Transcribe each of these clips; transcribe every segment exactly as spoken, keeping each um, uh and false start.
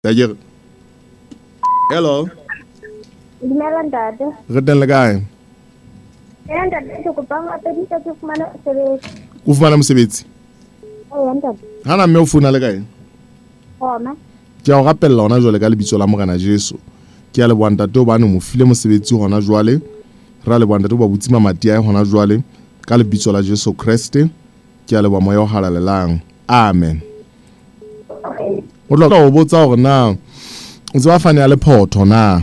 Tajir. Hello. Dumela ntate. Re teng le kae? Eh ntate ke kopa ngata di tsa fumana sebetsi. O fumana mosebetsi? Eh ntate. Hana mme o funa le kae? Hona. Ke a o rapella hona jwale ka lebitso la Morena Jesu. Ke a le bua ntate hobane mo file mosebetsi hona jwale. Ra le bua ntate ba butsi mamati a hona jwale ka lebitso la Jesu Kriste. Ke a le bua moya o halalelang. Amen. O tla go botsa hore na o tswa fane ya Lephoto na?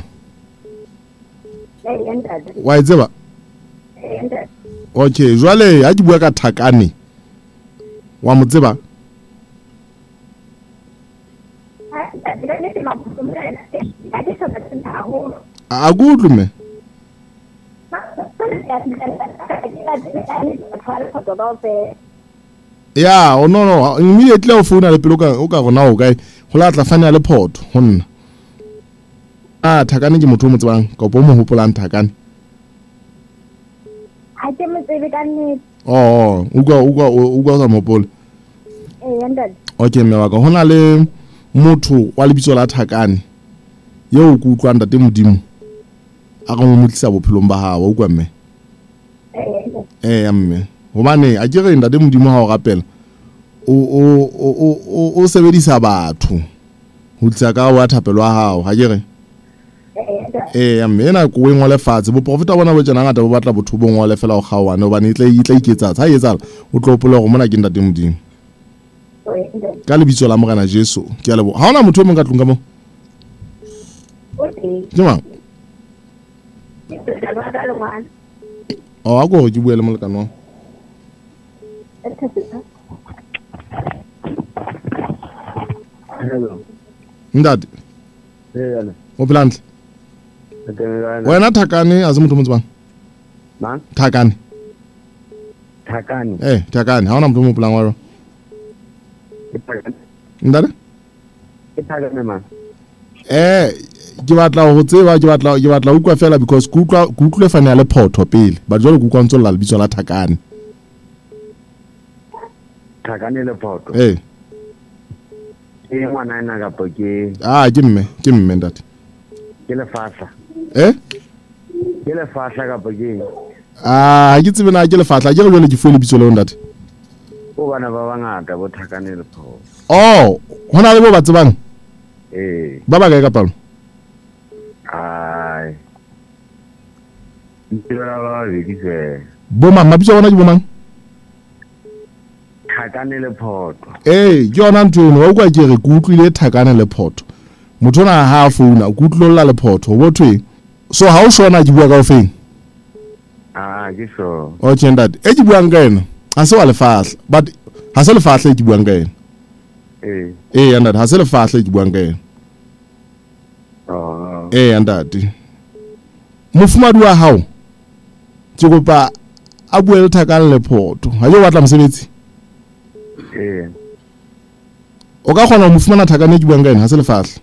Eh ntate. Wa itseba? Eh ntate. Okay, jwale ha ke bua ka Thakane. Wa mo tseba? A good me. Yeah, oh no no, immediately o phone le pelo ka o ka gona o kae go la tla fane ya Lephoto go nna. Ah, Thakane ke motho o mo tsebang ka bo mo hopolang Thakane. Ha ke mo tsebe ka nnete. Oh, o ka o ka o ka sa mopole. Eh ntate. Okay, mme wa ka hona le motho wa lebitso la Thakane. Yo go utlwa ntate modimo. A go mo tlisa bophelong ba hawo o kwa mme. Eh Eh mme. Hobane a ke re ntate modimo ha o rapela. O o o o sebedisa batho. Ho tsa ka wa thapelo wa hao, ha ke re. Eh mme ena go e ngole fatshe bo profeta bona bo tsena ngata bo batla botho bo ngole fela o gawane hobane e tla e tla iketsa ha etsala o tlo pola go mona ke ntate modimo. Ka lebitso la Morena Jesu ke a lebo ha ona motho o mong ka tlung ka mo. Okay. Jema o a go ke buele molekano Hello. ndati Eh ala. o plantle Atengana. wena Thakane a se motho mo tsebang Ma? Thakane Thakane. eh Thakane ha ona motho mo plan wa ro ndale Ke Thakane ma. eh ke batla go tseba ke batla ke batla ukwa fela because ku utlwa ku utlwe fane ya Lephoto pele ba jole ku kwantso la lebitso la Thakane Thakane Lephoto. eh Ke ngwana ena ka po ke ah ke mme ke mme ndati ke le fahla. eh Ke le fahla ka po ke. ah ke tsebe na ke le fahla ke re jole ke fuwe lebitso le ndati O bana ba bangata bo Thakane Lephoto. oh hona le bo ba tsebang Eh. ba ba kae ka palo Ai. Ntira ba di se. bo mang mabitso bona ke bo mang Thakane Lephoto. eh ke yona ntho eno wa kwa ke re ku utlwile Thakane Lephoto motho na ha founa ku utlolla Lephoto bo thwe so ha o shona ke bua ka ofeng Ah, ke so. o tshenda e ke buang ka ena ha se wa lefahla but ha se lefahla e ke buang ka ena Eh. eh yanda ha se lefahla e ke buang ka ena Oh. eh yandati mofumadi wa hao ke kopa a bue le Thakane Lephoto ha yo batla mosebetsi Eh. o ka kgona ho mofumana Thakane e ke buang ka ena ha se lefahla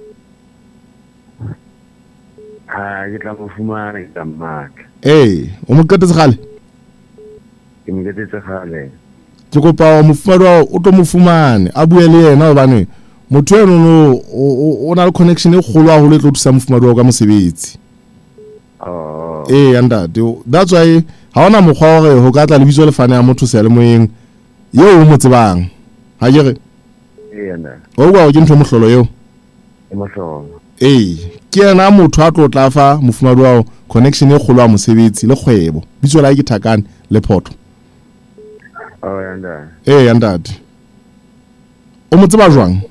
Ah, ke tla mo fumana ka matla. eh o mo qetetse gale Ke mo ketetse gale. ke kopa mofumadi wa o tlo mo fumane a bue le yena hobane motho eno no o na le connection e kgolo haholo e tlo thusa mofumadi wa ka mosebetsi Oh. eh yandati that's why ha ona mokgwa hore ho ka tla lebitso le fane ya motho se le moyeng yeo o mo tsebang ha ke re Eh nda. o kwa o ke ntho mohlolo yeo E mo hlola. eh ke yena motho a tlo tla fa mofumadi wa connection e kgolo ya mosebetsi le kgwebo bitso la ke Thakane Lephoto Oh yanda. eh yandati o mo tseba jwang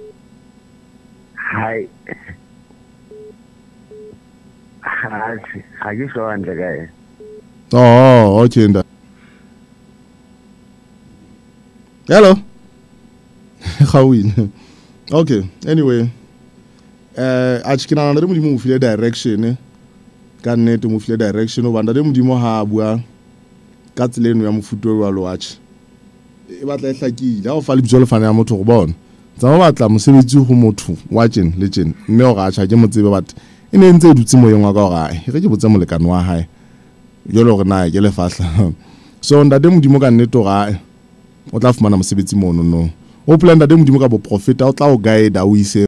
Hai. Ha, ha ke so hantle kae. oh okay nda hello Khawin okay anyway eh a tshikina na re modimo mo file direction ka nnete mo file direction o banda re modimo ha bua ka tseleno ya mofuto wa loatch e batla e hlakile ha o fa le bitso le fana ya motho go bona tsa ba batla mosebetsi go motho wa tjena le tjena mme o ga tsha ke mo tsebe bat e ne ntse dutse mo yengwa ka go ga e re ke botse molekano wa hae jolo re na ke le fahla so ndade modimo ka nnete ga o tla fumana mosebetsi mono no o plan ndade modimo ka bo profeta o tla o guide a o ise